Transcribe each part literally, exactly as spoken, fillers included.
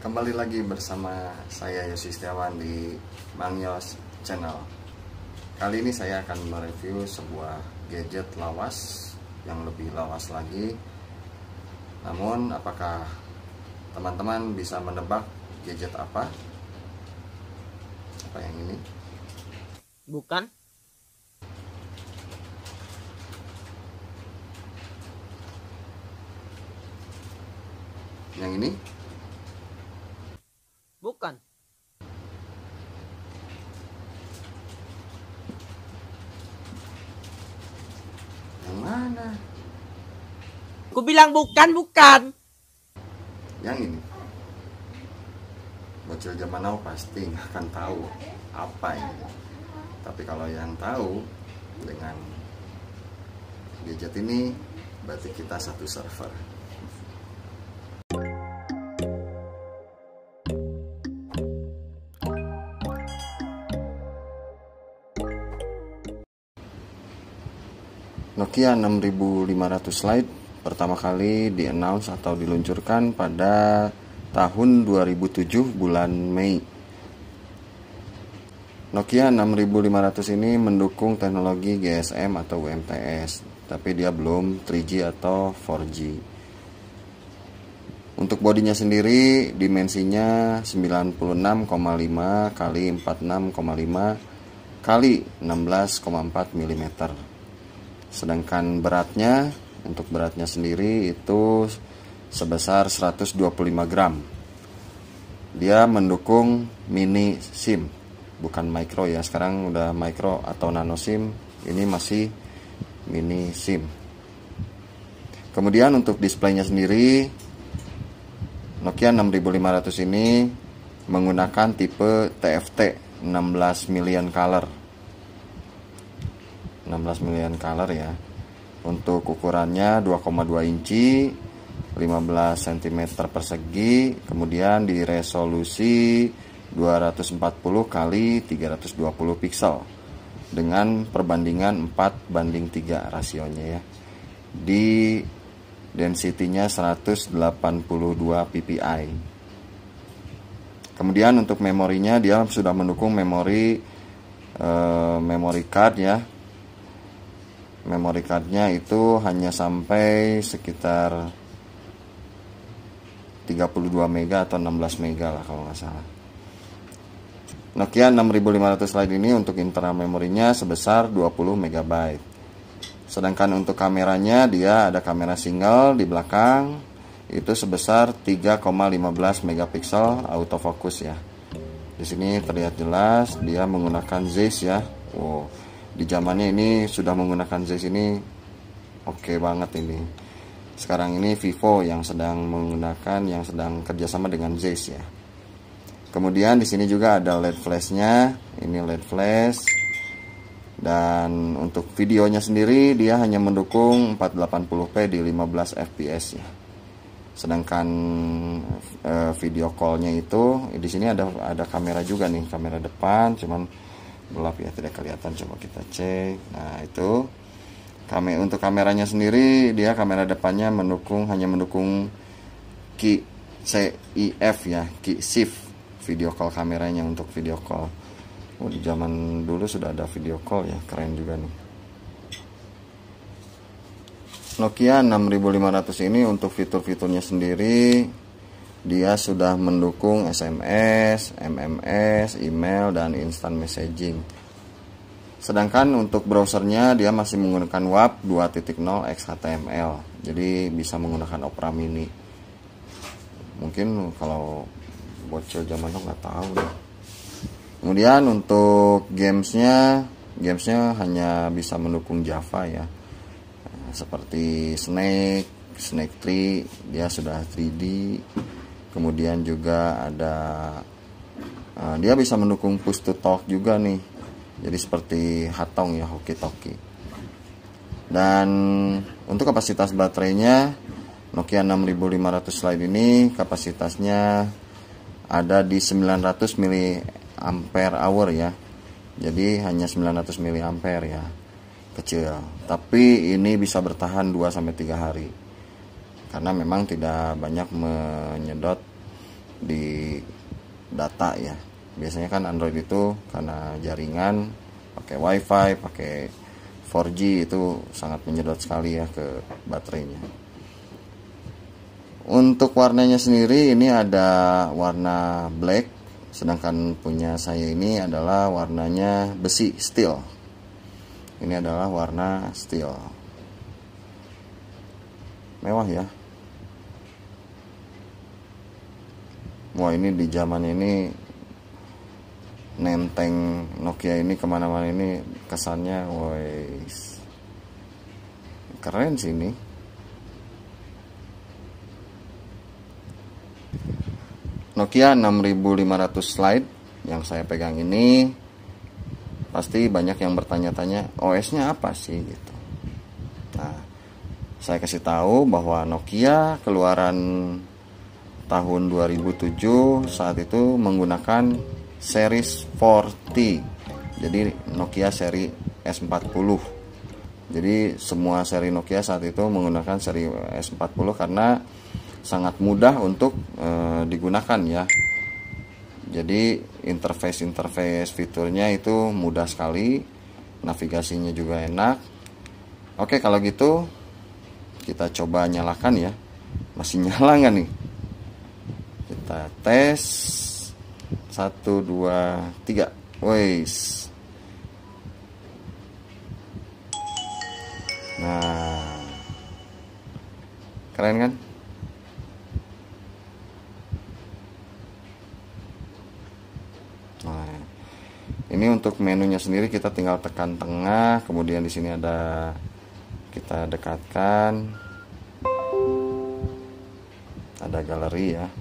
Kembali lagi bersama saya Yosi Setiawan di Bang Yos Channel. Kali ini saya akan mereview sebuah gadget lawas yang lebih lawas lagi. Namun apakah teman-teman bisa menebak gadget apa? Apa yang ini? Bukan. Yang ini? Bukan. Yang mana? Aku bilang bukan, bukan. Yang ini. Bocil zaman now pasti nggak akan tahu apa ini. Tapi kalau yang tahu dengan gadget ini, berarti kita satu server. Nokia enam ribu lima ratus Lite pertama kali di-announce atau diluncurkan pada tahun dua ribu tujuh bulan Mei. Nokia enam ribu lima ratus ini mendukung teknologi G S M atau U M T S, tapi dia belum tiga G atau empat G. Untuk bodinya sendiri dimensinya sembilan puluh enam koma lima kali empat puluh enam koma lima kali enam belas koma empat milimeter. Sedangkan beratnya, untuk beratnya sendiri itu sebesar seratus dua puluh lima gram. Dia mendukung mini SIM, bukan micro ya. Sekarang udah micro atau nano SIM, ini masih mini SIM. Kemudian untuk displaynya sendiri, Nokia enam ribu lima ratus ini menggunakan tipe T F T enam belas million color. enam belas million color ya. Untuk ukurannya dua koma dua inci, lima belas sentimeter persegi, kemudian di resolusi dua ratus empat puluh kali tiga ratus dua puluh piksel dengan perbandingan empat banding tiga rasionya ya. Di density-nya seratus delapan puluh dua p p i. Kemudian untuk memorinya dia sudah mendukung memori eh, memory card ya. Memory cardnya itu hanya sampai sekitar tiga puluh dua mega atau enam belas mega lah kalau nggak salah. Nokia enam ribu lima ratus Lite ini untuk internal memorinya sebesar dua puluh megabyte. Sedangkan untuk kameranya dia ada kamera single di belakang itu sebesar tiga koma lima belas megapiksel autofocus ya. Di sini terlihat jelas dia menggunakan Zeiss ya. Wow. Di zamannya ini sudah menggunakan Zeiss ini oke okay banget ini. Sekarang ini Vivo yang sedang menggunakan, yang sedang kerjasama dengan Zeiss ya. Kemudian di sini juga ada L E D flashnya, ini L E D flash. Dan untuk videonya sendiri dia hanya mendukung empat delapan puluh p di lima belas F P S ya. Sedangkan eh, video callnya itu di sini ada ada kamera juga nih, kamera depan, cuman gelap ya, tidak kelihatan. Coba kita cek. Nah itu kamera, untuk kameranya sendiri dia kamera depannya mendukung, hanya mendukung Qi C I F ya, Qi S I F video call kameranya untuk video call. Oh, di zaman dulu sudah ada video call ya, keren juga nih. Nokia enam ribu lima ratus ini untuk fitur-fiturnya sendiri dia sudah mendukung S M S, M M S, email, dan instant messaging. Sedangkan untuk browsernya dia masih menggunakan W A V dua titik nol X H T M L. Jadi bisa menggunakan Opera Mini. Mungkin kalau bocil zaman itu nggak tahu deh. Kemudian untuk gamesnya, gamesnya hanya bisa mendukung Java ya. Seperti Snake, Snake Tree, dia sudah tiga D. Kemudian juga ada uh, dia bisa mendukung push to talk juga nih. Jadi seperti Hatong ya, Hoki Toki. Dan untuk kapasitas baterainya Nokia enam ribu lima ratus Lite ini kapasitasnya ada di sembilan ratus miliampere hour ya. Jadi hanya sembilan ratus miliampere ya. Kecil. Tapi ini bisa bertahan dua sampai tiga hari. Karena memang tidak banyak menyedot di data ya. Biasanya kan Android itu karena jaringan, pakai wifi, pakai empat G, itu sangat menyedot sekali ya ke baterainya. Untuk warnanya sendiri ini ada warna black, sedangkan punya saya ini adalah warnanya besi, steel. Ini adalah warna steel. Mewah ya. Wah, ini di zaman ini nenteng Nokia ini kemana-mana ini kesannya, wes keren sih ini. Nokia enam ribu lima ratus Lite yang saya pegang ini, pasti banyak yang bertanya-tanya O S-nya apa sih gitu. Nah, saya kasih tahu bahwa Nokia keluaran tahun dua ribu tujuh saat itu menggunakan series empat puluh. Jadi Nokia seri S empat puluh. Jadi semua seri Nokia saat itu menggunakan seri S empat puluh karena sangat mudah untuk e, digunakan ya. Jadi interface-interface fiturnya itu mudah sekali, navigasinya juga enak. Oke, kalau gitu kita coba nyalakan ya. Masih nyala nggak nih? Kita tes. Satu, dua, tiga. Wes. Nah, keren kan? Nah, ini untuk menunya sendiri kita tinggal tekan tengah, kemudian di sini ada, kita dekatkan, ada galeri ya.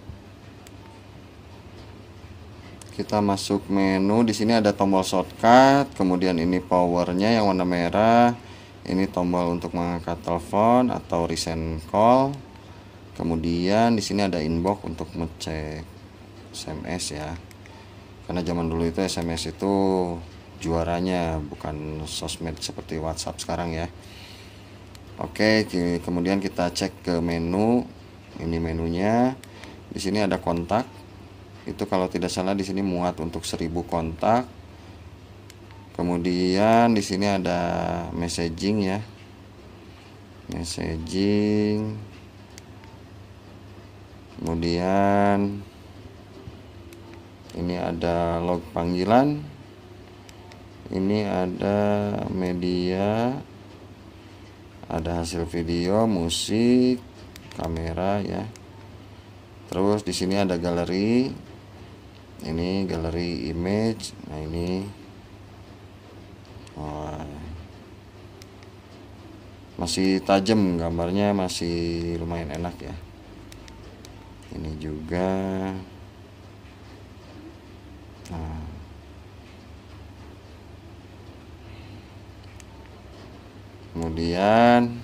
Kita masuk menu, di sini ada tombol shortcut, kemudian ini powernya yang warna merah, ini tombol untuk mengangkat telepon atau resend call, kemudian di sini ada inbox untuk ngecek S M S ya. Karena zaman dulu itu S M S itu juaranya, bukan sosmed seperti WhatsApp sekarang ya. Oke, kemudian kita cek ke menu. Ini menunya. Di sini ada kontak. Itu kalau tidak salah di sini muat untuk seribu kontak. Kemudian di sini ada messaging ya. Messaging. Kemudian ini ada log panggilan, ini ada media, ada hasil video, musik, kamera ya. Terus di sini ada galeri, ini galeri image. Nah ini, wah, masih tajam gambarnya, masih lumayan enak ya. Ini juga. Nah, kemudian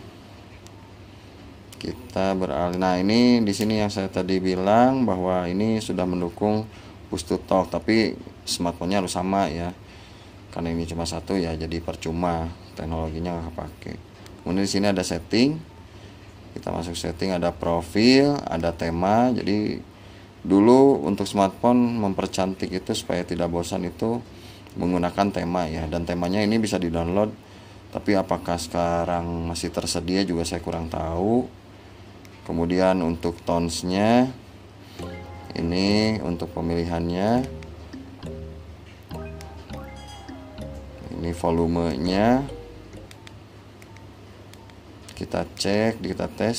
kita beralih. Nah, ini di sini yang saya tadi bilang bahwa ini sudah mendukung push to talk, tapi smartphone-nya harus sama ya. Karena ini cuma satu ya, jadi percuma teknologinya nggak pakai. Kemudian di sini ada setting. Kita masuk setting, ada profil, ada tema. Jadi dulu untuk smartphone mempercantik itu supaya tidak bosan itu menggunakan tema ya, dan temanya ini bisa di-download, tapi apakah sekarang masih tersedia juga saya kurang tahu. Kemudian untuk tones-nya, ini untuk pemilihannya, ini volumenya, kita cek, kita tes.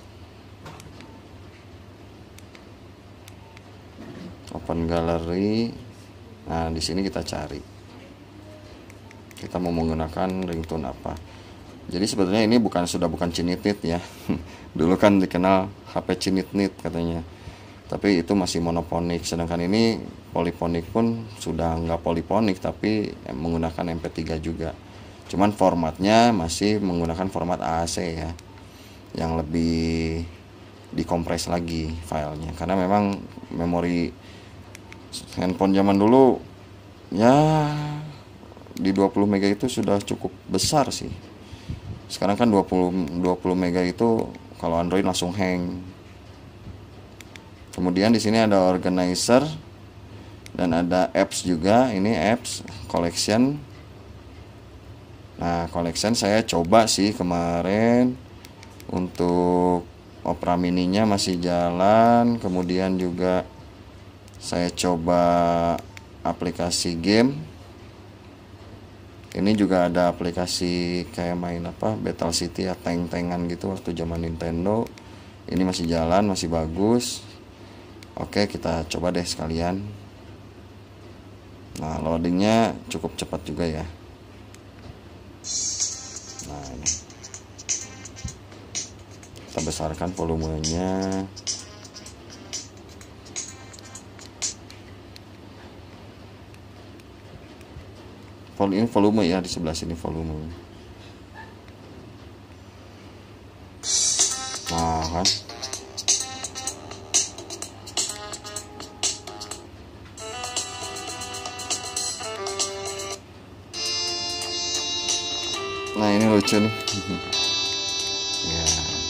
Open galeri. Nah, di sini kita cari. Kita mau menggunakan ringtone apa. Jadi sebetulnya ini bukan sudah bukan cinitit ya. Dulu kan dikenal H P cinit-nit katanya. Tapi itu masih monoponik. Sedangkan ini poliponik pun sudah nggak poliponik, tapi menggunakan M P tiga juga. Cuman formatnya masih menggunakan format A A C ya, yang lebih dikompres lagi filenya. Karena memang memori handphone zaman dulu ya di dua puluh mega itu sudah cukup besar sih. Sekarang kan dua puluh mega itu kalau Android langsung hang. Kemudian di sini ada organizer dan ada apps juga. Ini apps collection. Nah, collection saya coba sih kemarin untuk Opera Mininya masih jalan. Kemudian juga saya coba aplikasi game. Ini juga ada aplikasi kayak main apa Battle City ya, tank-tankan gitu waktu zaman Nintendo. Ini masih jalan, masih bagus. Oke, kita coba deh sekalian. Nah, loadingnya cukup cepat juga ya. Nah, ini kita besarkan volumenya. Ini volume ya, di sebelah sini volume. Nah kan, nah ini lucu nih. Ya.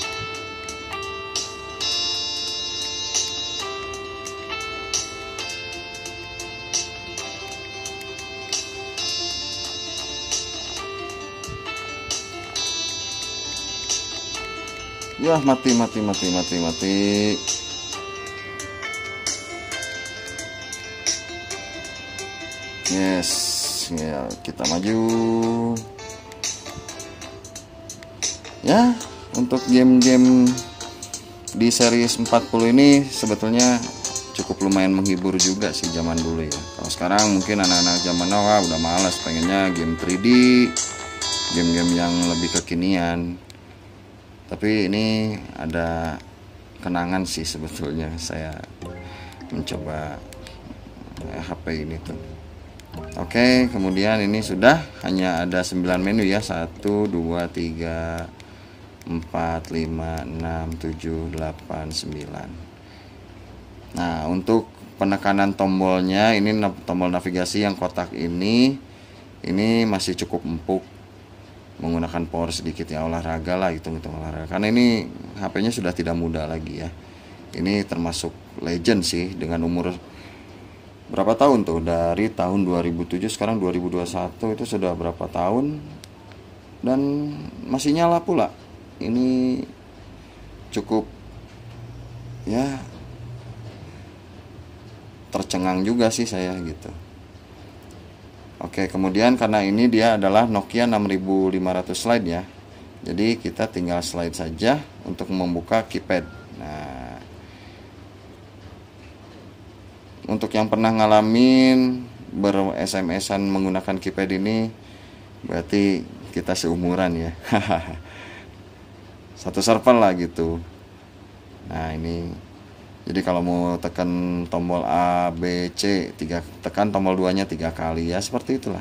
Ya, mati mati mati mati mati. Yes, ya kita maju. Ya, untuk game-game di series empat puluh ini sebetulnya cukup lumayan menghibur juga sih zaman dulu ya. Kalau sekarang mungkin anak-anak zaman now udah malas, pengennya game tiga D, game-game yang lebih kekinian. Tapi ini ada kenangan sih sebetulnya saya mencoba H P ini tuh. Oke, kemudian ini sudah hanya ada sembilan menu ya. satu, dua, tiga, empat, lima, enam, tujuh, delapan, sembilan. Nah, untuk penekanan tombolnya, ini tombol navigasi yang kotak ini ini masih cukup empuk, menggunakan power sedikit ya, olahraga lah, hitung-hitung olahraga. Karena ini H P-nya sudah tidak muda lagi ya. Ini termasuk legend sih, dengan umur berapa tahun tuh? Dari tahun dua ribu tujuh, sekarang dua ribu dua puluh satu, itu sudah berapa tahun dan masih nyala pula. Ini cukup ya, tercengang juga sih saya gitu. Oke, kemudian karena ini dia adalah Nokia enam ribu lima ratus slide ya. Jadi kita tinggal slide saja untuk membuka keypad. Nah, untuk yang pernah ngalamin ber-S M S-an menggunakan keypad ini, berarti kita seumuran ya. Satu server lah gitu. Nah, ini jadi kalau mau tekan tombol A, B, C, tiga, tekan tombol dua-nya tiga kali ya, seperti itulah.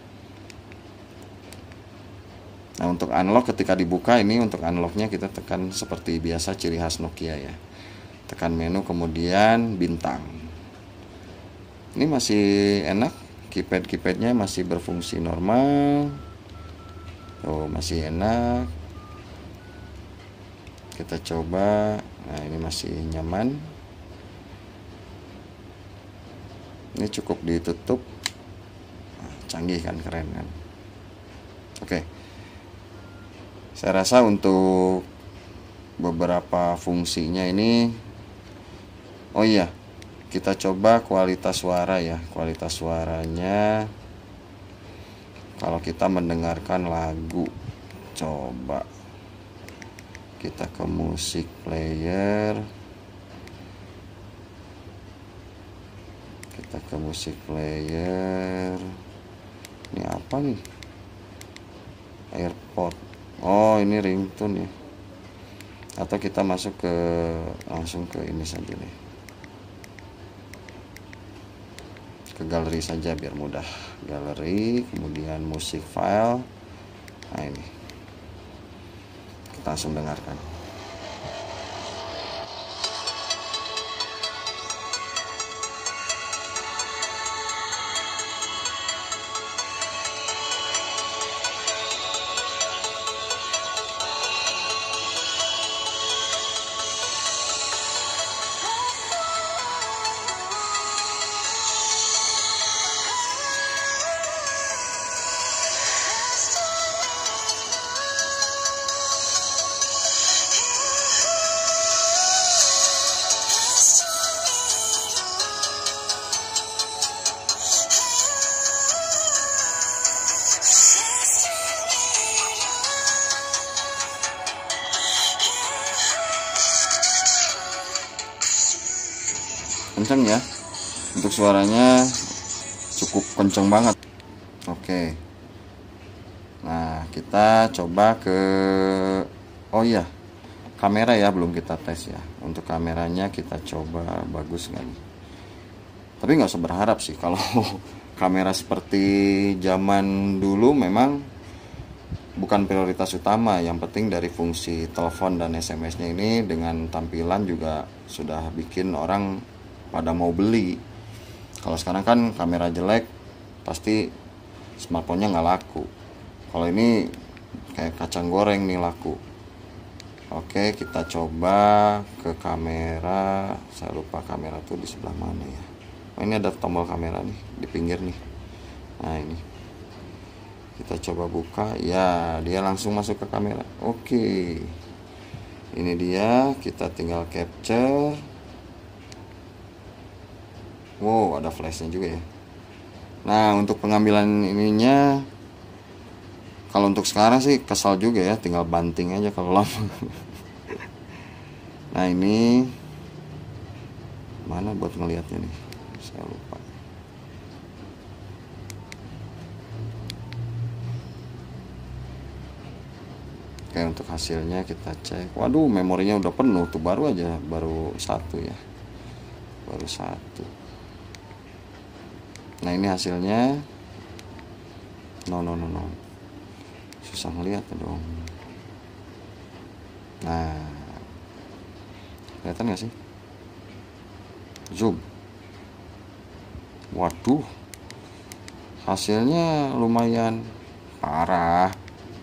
Nah, untuk unlock ketika dibuka ini, untuk unlocknya kita tekan seperti biasa, ciri khas Nokia ya. Tekan menu kemudian bintang. Ini masih enak, keypad-keypadnya masih berfungsi normal. Oh, masih enak. Kita coba. Nah, ini masih nyaman. Ini cukup ditutup. Canggih kan, keren kan. Oke. Saya rasa untuk beberapa fungsinya ini, oh iya, kita coba kualitas suara ya. Kualitas suaranya kalau kita mendengarkan lagu, coba kita ke musik player. Kita ke musik player. Ini apa nih? AirPod. Oh, ini ringtone ya. Atau kita masuk ke, langsung ke ini saja nih, ke galeri saja biar mudah. Galeri, kemudian musik file. Nah, ini kita langsung dengarkan. kenceng ya, untuk suaranya cukup kenceng banget. Oke, nah kita coba ke, oh iya, kamera ya, belum kita tes ya. Untuk kameranya kita coba bagus nggak nih. Tapi nggak usah berharap sih kalau kamera seperti zaman dulu, memang bukan prioritas utama. Yang penting dari fungsi telepon dan S M S-nya ini dengan tampilan juga sudah bikin orang pada mau beli. Kalau sekarang kan kamera jelek pasti smartphone-nya nggak laku. Kalau ini kayak kacang goreng nih laku. Oke, kita coba ke kamera. Saya lupa kamera tuh di sebelah mana ya. Oh, ini ada tombol kamera nih di pinggir nih. Nah ini kita coba buka, ya dia langsung masuk ke kamera. Oke, ini dia, kita tinggal capture. Wow, ada flashnya juga ya. Nah, untuk pengambilan ininya, kalau untuk sekarang sih kesal juga ya, tinggal banting aja kalau lama. Nah ini mana buat ngelihatnya nih, saya lupa. Oke, untuk hasilnya kita cek. Waduh, memorinya udah penuh tuh, baru aja, baru satu ya, baru satu. Nah ini hasilnya. No no no no, susah ngeliat dong. Nah, kelihatan nggak sih? Zoom. Waduh, hasilnya lumayan parah.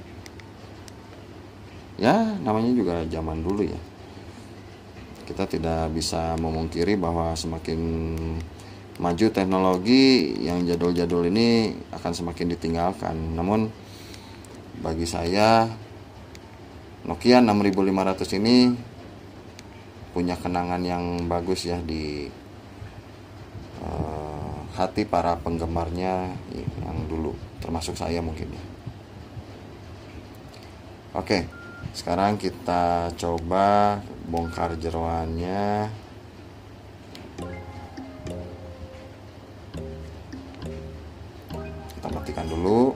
Ya, namanya juga zaman dulu ya. Kita tidak bisa memungkiri bahwa semakin maju teknologi, yang jadul-jadul ini akan semakin ditinggalkan. Namun bagi saya Nokia enam ribu lima ratus ini punya kenangan yang bagus ya di uh, hati para penggemarnya yang dulu, termasuk saya mungkin ya. Oke, sekarang kita coba bongkar jeroannya. Kita matikan dulu.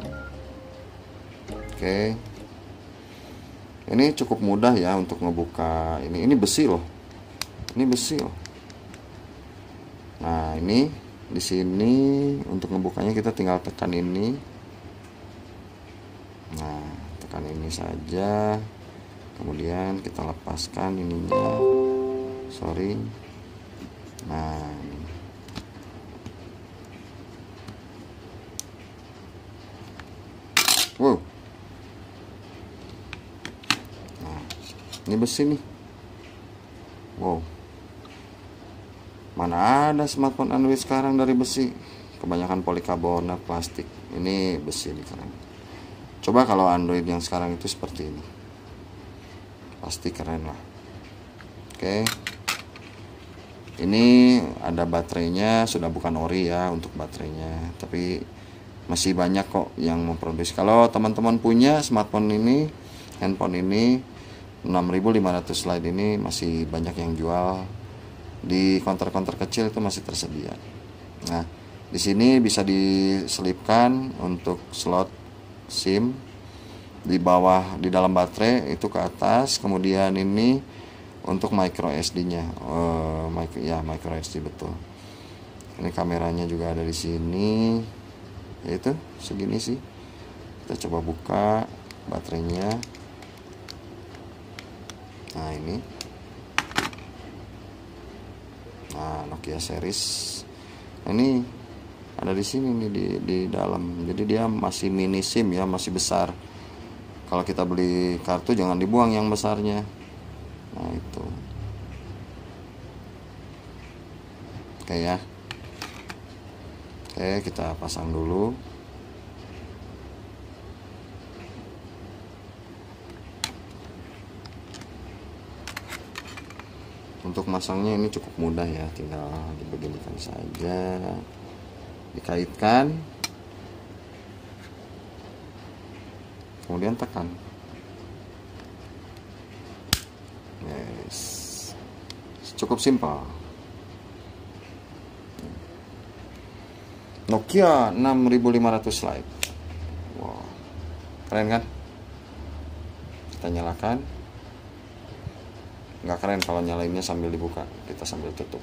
Oke, ini cukup mudah ya untuk ngebuka ini. Ini besi loh, ini besi loh. Nah ini di sini untuk ngebukanya kita tinggal tekan ini. Nah, tekan ini saja, kemudian kita lepaskan ininya, sorry. Nah ini. Wow, nah ini besi nih. Wow, mana ada smartphone Android sekarang dari besi, kebanyakan polikarbonat, plastik. Ini besi nih keren. Coba kalau Android yang sekarang itu seperti ini, pasti keren lah. Oke, ini ada baterainya, sudah bukan ori ya untuk baterainya, tapi masih banyak kok yang memproduksi. Kalau teman-teman punya smartphone ini, handphone ini enam ribu lima ratus Lite ini masih banyak yang jual di counter-counter kecil, itu masih tersedia. Nah, di sini bisa diselipkan untuk slot SIM di bawah, di dalam baterai itu ke atas, kemudian ini untuk micro S D-nya. Uh, micro, ya micro S D betul. Ini kameranya juga ada di sini. Yaitu segini sih. Kita coba buka baterainya. Nah ini, nah Nokia series. Nah, ini ada di sini nih di di dalam. Jadi dia masih mini SIM ya, masih besar. Kalau kita beli kartu jangan dibuang yang besarnya. Nah itu. Oke ya. Oke, kita pasang dulu. Untuk masangnya ini cukup mudah ya, tinggal dibeginikan saja, dikaitkan, kemudian tekan. Yes, cukup simpel. Nokia enam ribu lima ratus Lite. Wow, keren kan? Kita nyalakan. Nggak keren kalau nyalainnya sambil dibuka, kita sambil tutup.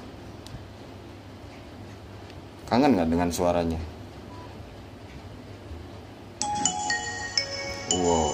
Kangen nggak dengan suaranya? Wow,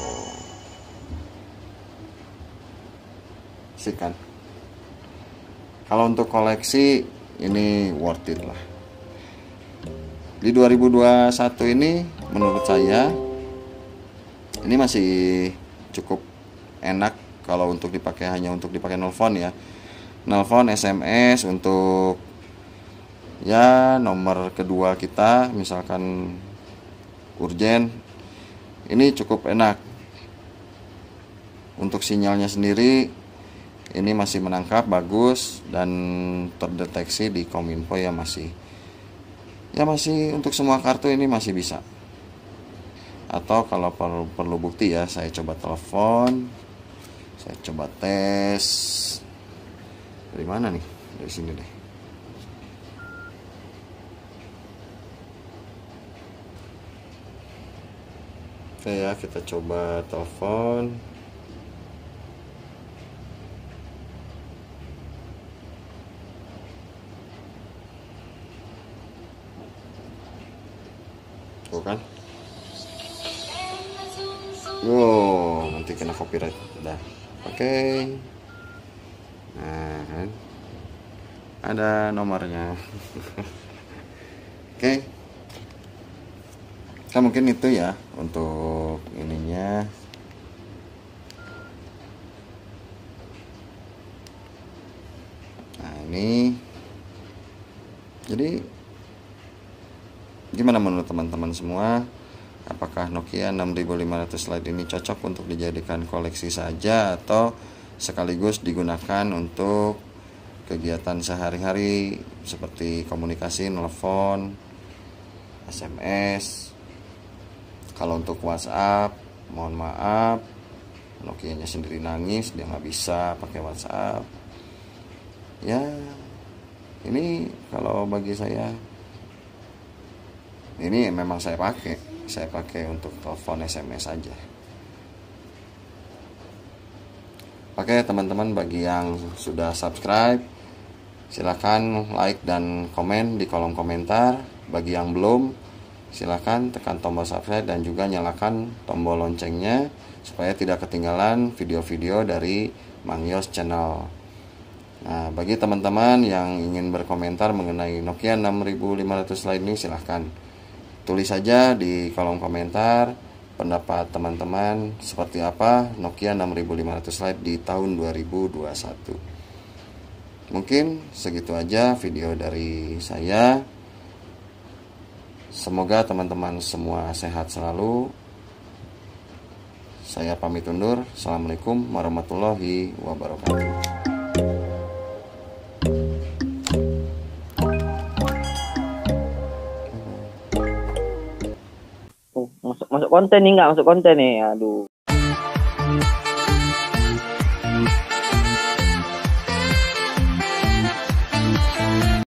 sih kan? Kalau untuk koleksi ini worth it lah. Di dua ribu dua puluh satu ini menurut saya ini masih cukup enak kalau untuk dipakai, hanya untuk dipakai nelpon ya. Nelpon, S M S, untuk ya nomor kedua kita misalkan urgen, ini cukup enak. Untuk sinyalnya sendiri ini masih menangkap bagus dan terdeteksi di Kominfo ya, masih ya masih untuk semua kartu ini masih bisa. Atau kalau perlu, perlu bukti ya, saya coba telepon, saya coba tes. Dari mana nih? Dari sini deh. Oke ya, kita coba telepon. Tuh kan? Wow, nanti kena copyright. Udah. Oke. Okay. Nah, kan? Ada nomornya. Oke. Okay. Kan mungkin itu ya untuk ininya. Nah, ini. Jadi gimana menurut teman-teman semua? Apakah Nokia enam ribu lima ratus Lite ini cocok untuk dijadikan koleksi saja atau sekaligus digunakan untuk kegiatan sehari-hari seperti komunikasi, nelpon, S M S? Kalau untuk WhatsApp, mohon maaf, Nokianya sendiri nangis, dia nggak bisa pakai WhatsApp. Ya, ini kalau bagi saya ini memang saya pakai, saya pakai untuk telepon, S M S aja. Oke teman-teman, bagi yang sudah subscribe, silakan like dan komen di kolom komentar. Bagi yang belum, silakan tekan tombol subscribe dan juga nyalakan tombol loncengnya supaya tidak ketinggalan video-video dari Mang Yos Channel. Nah, bagi teman-teman yang ingin berkomentar mengenai Nokia enam ribu lima ratus Lite ini, silahkan tulis saja di kolom komentar pendapat teman-teman seperti apa Nokia enam ribu lima ratus Lite di tahun dua ribu dua puluh satu. Mungkin segitu aja video dari saya. Semoga teman-teman semua sehat selalu. Saya pamit undur. Assalamualaikum warahmatullahi wabarakatuh. Masuk masuk konten nih, nggak masuk konten nih. Aduh.